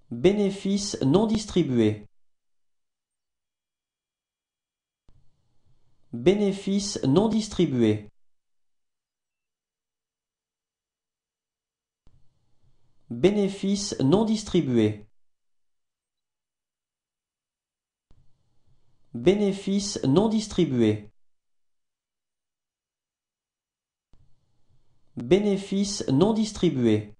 Bénéfices non distribués. Bénéfices non distribués. Bénéfices non distribués. Bénéfices non distribués. Bénéfices non distribués.